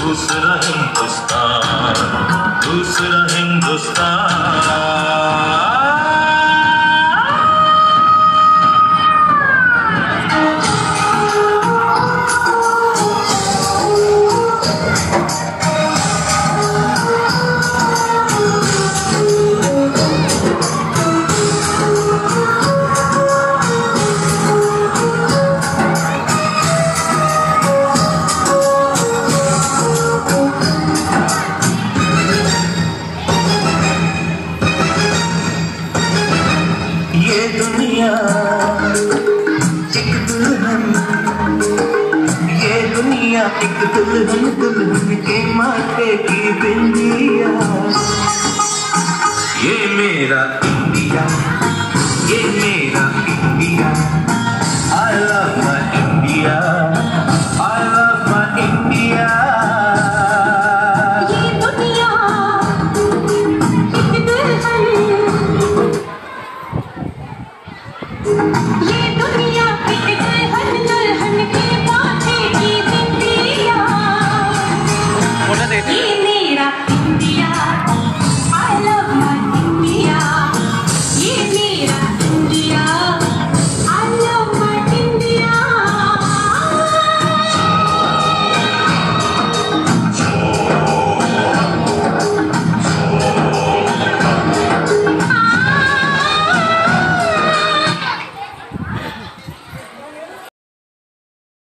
दूसरा हिंदुस्तान, दूसरा हिंदुस्तान। ये दुनिया एक दुल्हन, ये दुनिया एक दुल्हन, दुल्हन के माथे की बिंदिया। ये मेरा इंडिया, ये मेरा India. I love my India, I love my India। ये दुनिया एक दुल्हन, ये